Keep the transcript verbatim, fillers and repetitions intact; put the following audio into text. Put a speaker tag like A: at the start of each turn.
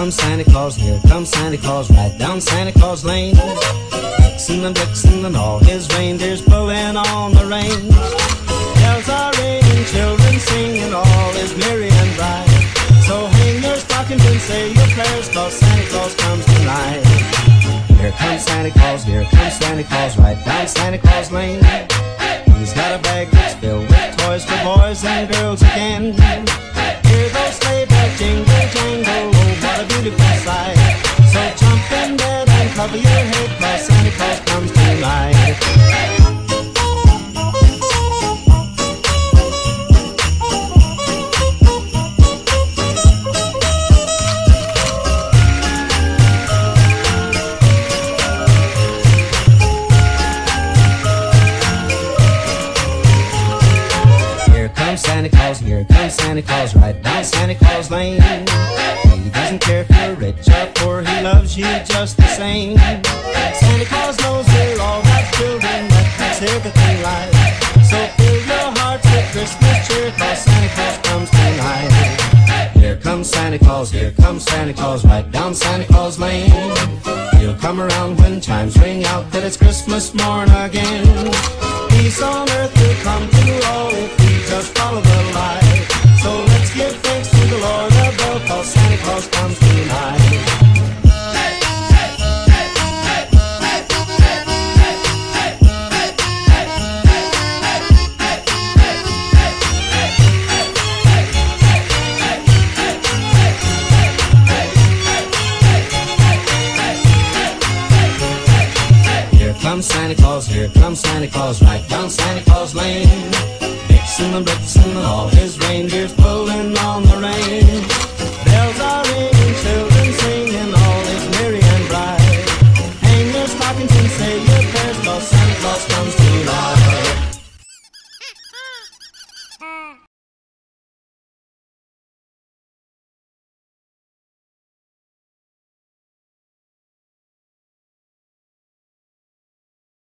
A: comes Santa Claus, here comes Santa Claus, right down Santa Claus Lane. Vixen and Blitzen and all his reindeers pulling on the reins. Bells are ringing, children singing, all is merry and bright. So hang your stockings and say your prayers, 'cause Santa Claus comes tonight. Here comes Santa Claus, here comes Santa Claus, right down Santa Claus Lane. He's got a bag that's filled with toys for boys and girls again. Hear those sleigh bells jingle, jangle, oh what a beautiful sight. So jump in bed and cover your head, 'cause Santa Claus comes tonight. Santa Claus, here comes Santa Claus, right down Santa Claus Lane. He doesn't care if you're rich or poor, he loves you just the same. Santa Claus knows we're all God's children, that makes everything right. So fill your hearts with Christmas cheer, 'cause Santa Claus comes tonight. Here comes Santa Claus, here comes Santa Claus, right down Santa Claus Lane. He'll come around when chimes ring out that it's Christmas morn again. Peace on earth will come to all if we just follow the light. So let's give thanks to the Lord above, 'cause Santa Claus comes tonight. Here comes Santa Claus, here comes Santa Claus, right down Santa Claus Lane. Vixen and Blitzen and all his reindeers pulling on the rein. Bells are ringing, children singing, all is merry and bright. Hang your stockings and say your prayers, 'cause Santa Claus comes to